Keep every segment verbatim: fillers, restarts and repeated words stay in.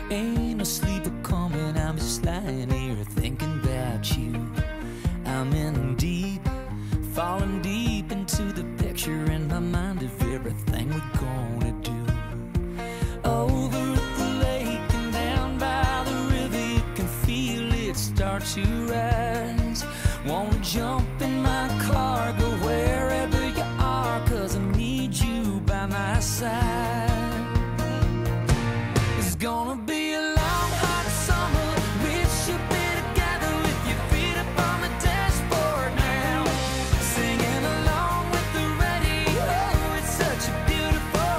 Ain't no sleep coming, I'm just lying here thinking about you. I'm in deep, falling deep into the picture in my mind of everything we're gonna do. Over at the lake and down by the river, you can feel it start to rise. Wanna jump in my car, go wherever you are, 'cause I need you by my side. It's gonna be a long hot summer, we should be together with your feet up on the dashboard now, singing along with the radio. It's such a beautiful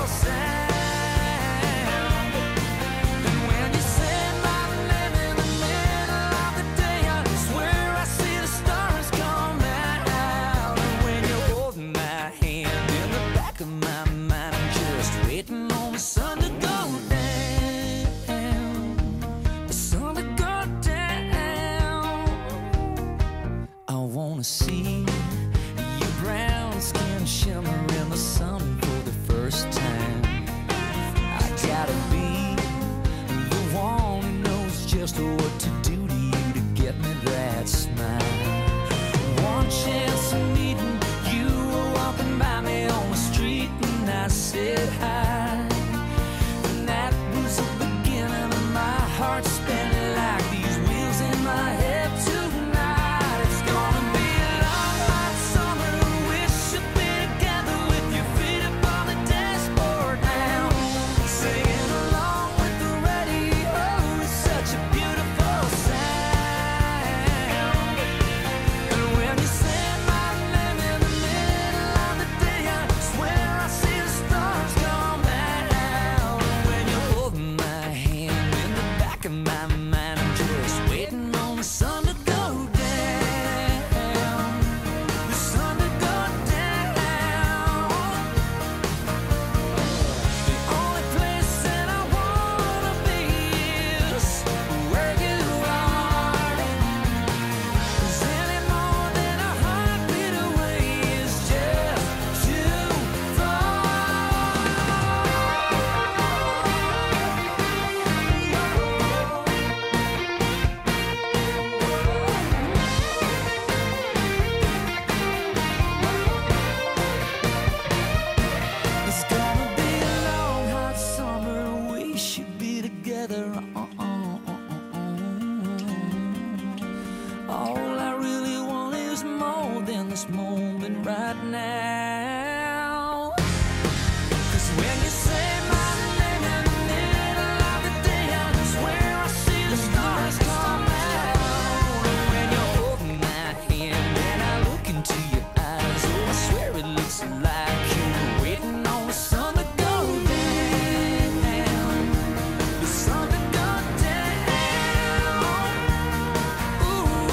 sound. And when you say my name in the middle of the day, I swear I see the stars come out. And when you're holding my hand in the back of my mind, I'm just waiting on the sun to go down. The sun to go down. I wanna see your brown skin shimmer in the sun for the first time. I gotta be the one who knows just what to do to you to get me that smile. One chance of meeting you, were walking by me on the street and I said hi. And that was the beginning of my heart spinning like these wheels in my head tonight. It's gonna be a long hot summer, we should be together with your feet up on the dashboard now, singing along with the radio. It's such a beautiful sound. And when you say my name in the middle of the day, I swear I see the stars come out. And when you're holding my hand in the back of my mind, I'm just waiting on the sun to go down. The sun to go down. The only place that I wanna be is where you are. 'Cause any more than a heartbeat away is just too far. It's gonna be a long hot summer, we should be together. All I really want is more than this moment right now. 'Cause when you say my name in the middle of the day, I swear I see the stars come out. And when you're holding my hand and I look into your eyes, oh, I swear it looks like you're waiting on the sun to go down. The sun to go down. Ooh.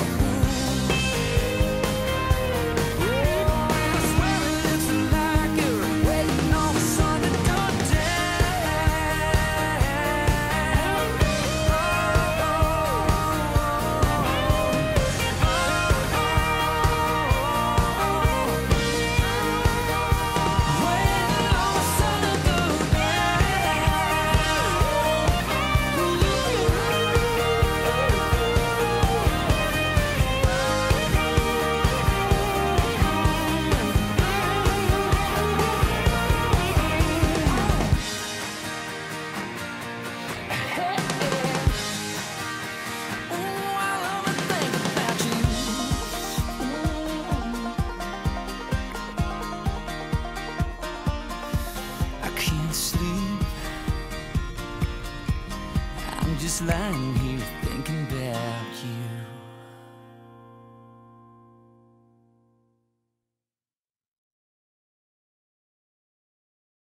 I swear it looks like you're waiting on the sun to go just lying here